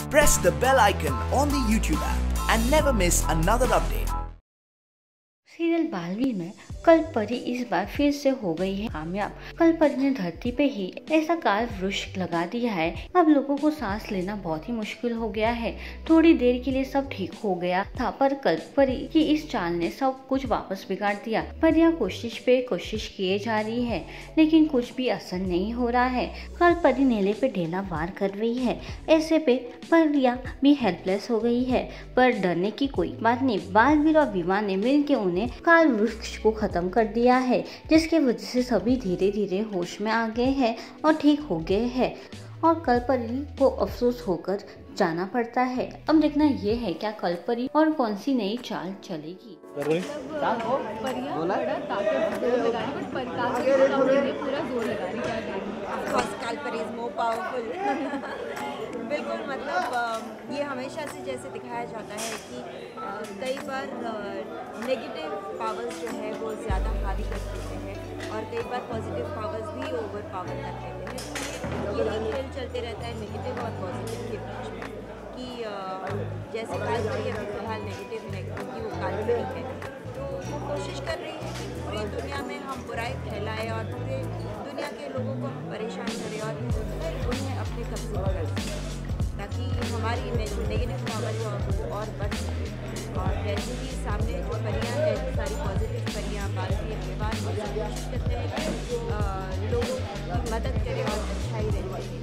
Press the bell icon on the YouTube app and never miss another update. Serial Baalveer में कलपरी इस बार फिर से हो गई है कामयाब। कलपरी ने धरती पे ही ऐसा काल वृक्ष लगा दिया है, अब लोगों को सांस लेना बहुत ही मुश्किल हो गया है। थोड़ी देर के लिए सब ठीक हो गया था, पर कलपरी की इस चाल ने सब कुछ वापस बिगाड़ दिया। परियां कोशिश पे कोशिश किए जा रही है, लेकिन कुछ भी असर नहीं हो रहा है। कलपरी नेले पे ढेला वार कर रही है, ऐसे पे परियां भी हेल्पलेस हो गई है। पर डरने की कोई बात नहीं, बालवीर और विवान ने मिलकर उन्हें काल वृक्ष को खत्म कर दिया है, जिसके वजह से सभी धीरे धीरे होश में आ गए हैं और ठीक हो गए हैं। और कलपरी को अफसोस होकर जाना पड़ता है। अब देखना ये है क्या कलपरी और कौन सी नई चाल चलेगी। बिल्कुल, मतलब ये हमेशा से जैसे दिखाया जाता है कि कई बार नेगेटिव पावर्स जो है वो ज़्यादा हावी कर देते हैं और कई बार पॉजिटिव पावर्स भी ओवर पावर कर देते हैं। तो यही खेल चलते रहता है नेगेटिव और पॉजिटिव के बीच में कि जैसे कालपरी अभी फिलहाल नेगेटिव की वो कालपरी है, तो वो कोशिश कर रही है कि पूरी दुनिया में हम बुराई फैलाएं और पूरे दुनिया के लोगों को हम परेशान करें और फिर उन्हें अपने कब्जे में कर सकें, ताकि हमारी नेगेटिव पावर जो वो और बढ़ सके। और वैसे ही सामने जो परियां हैं, सारी पॉजिटिव परियां, बालवीर विवान, वो सब कोशिश करते हैं कि लोगों की मदद करें और अच्छाई रहे।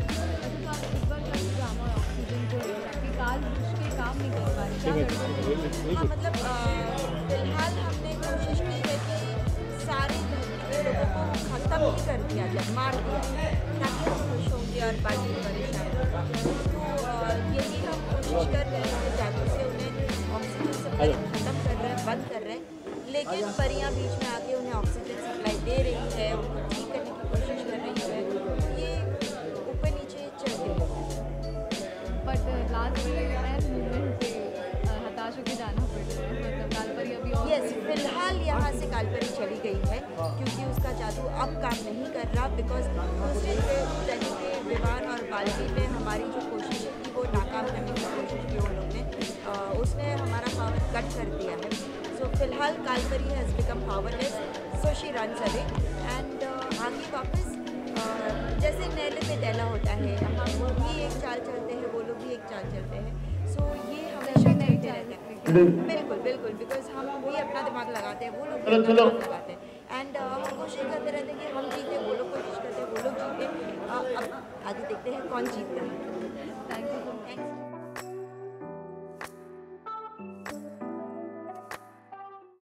हाँ, मतलब फिलहाल हमने कोशिश की है कि सारे धरती के लोगों को खत्म ही कर दिया जाए, मार दिया ताकि हम खुश होंगे और बाकी परेशान होंगे। तो यही हम कोशिश कर रहे हैं, जादू से उन्हें ऑक्सीजन सप्लाई खत्म कर रहे हैं, बंद कर रहे हैं, लेकिन परियां बीच में आके उन्हें ऑक्सीजन सप्लाई दे रही है, उनको ठीक करने की कोशिश कर रही है। ये ऊपर नीचे चल रही है, बट लास्ट मूवमेंट से हताश होकर जाना पड़ रहा है। मतलब कालपरी अभी यस, फिलहाल यहाँ से कालपरी चली गई है क्योंकि उसका जादू अब काम नहीं कर रहा, बिकॉज दूसरे जगह पे विवान और बालवीर में हमारी जो कोशिश थी वो नाकाम करने की कोशिश की उन्होंने, उसने हमारा पावर कट कर दिया है। सो फिलहाल Kalpari has become powerless, so she runs away and आगे वापस जैसे नेले पे दैला होता है, हम भी एक चाल चलते हैं, वो लोग भी एक चाल चलते हैं। सो ये हमेशा चलते रहते हैं। बिल्कुल बिल्कुल, बिकॉज हम भी अपना दिमाग लगाते हैं, वो लोग भी अपना दिमाग लगाते हैं एंड हम कोशिश करते रहते हैं कि हम जीते, वो लोग कोशिश करते हैं वो लोग जीते। अब आगे देखते हैं कौन जीतता है। Thank you.